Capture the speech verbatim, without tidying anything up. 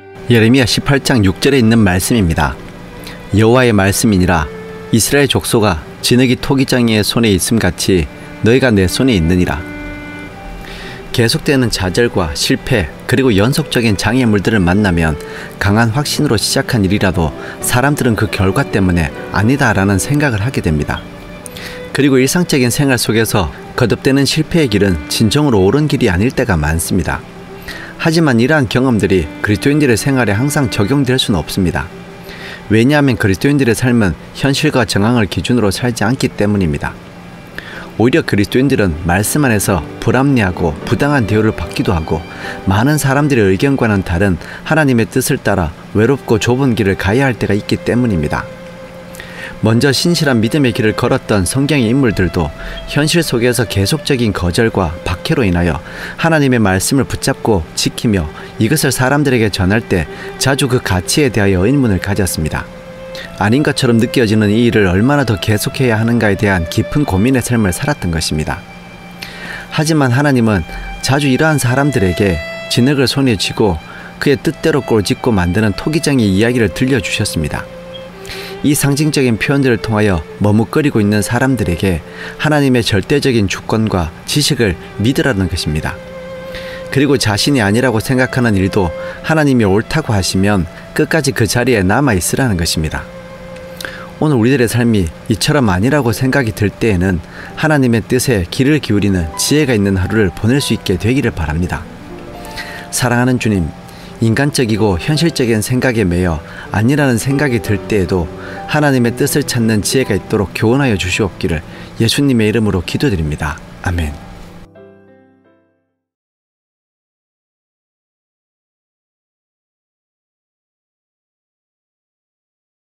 예레미야 십팔 장 육 절에 있는 말씀입니다. 여호와의 말씀이니라. 이스라엘 족속아, 진흙이 토기장이의 손에 있음같이 너희가 내 손에 있느니라. 계속되는 좌절과 실패 그리고 연속적인 장애물들을 만나면 강한 확신으로 시작한 일이라도 사람들은 그 결과 때문에 아니다라는 생각을 하게 됩니다. 그리고 일상적인 생활 속에서 거듭되는 실패의 길은 진정으로 옳은 길이 아닐 때가 많습니다. 하지만 이러한 경험들이 그리스도인들의 생활에 항상 적용될 수는 없습니다. 왜냐하면 그리스도인들의 삶은 현실과 정황을 기준으로 살지 않기 때문입니다. 오히려 그리스도인들은 말씀 안에서 불합리하고 부당한 대우를 받기도 하고 많은 사람들의 의견과는 다른 하나님의 뜻을 따라 외롭고 좁은 길을 가야 할 때가 있기 때문입니다. 먼저 신실한 믿음의 길을 걸었던 성경의 인물들도 현실 속에서 계속적인 거절과 박해로 인하여 하나님의 말씀을 붙잡고 지키며 이것을 사람들에게 전할 때 자주 그 가치에 대하여 의문을 가졌습니다. 아닌 것처럼 느껴지는 이 일을 얼마나 더 계속해야 하는가에 대한 깊은 고민의 삶을 살았던 것입니다. 하지만 하나님은 자주 이러한 사람들에게 진흙을 손에 쥐고 그의 뜻대로 꼴 짓고 만드는 토기장의 이야기를 들려주셨습니다. 이 상징적인 표현들을 통하여 머뭇거리고 있는 사람들에게 하나님의 절대적인 주권과 지식을 믿으라는 것입니다. 그리고 자신이 아니라고 생각하는 일도 하나님이 옳다고 하시면 끝까지 그 자리에 남아 있으라는 것입니다. 오늘 우리들의 삶이 이처럼 아니라고 생각이 들 때에는 하나님의 뜻에 귀를 기울이는 지혜가 있는 하루를 보낼 수 있게 되기를 바랍니다. 사랑하는 주님, 인간적이고 현실적인 생각에 매여 아니라는 생각이 들 때에도 하나님의 뜻을 찾는 지혜가 있도록 교훈하여 주시옵기를 예수님의 이름으로 기도드립니다. 아멘.